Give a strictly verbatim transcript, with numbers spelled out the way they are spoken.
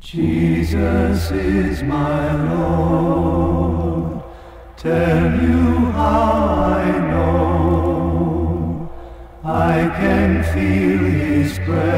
Jesus is my Lord. Tell you how I know. I can feel His presence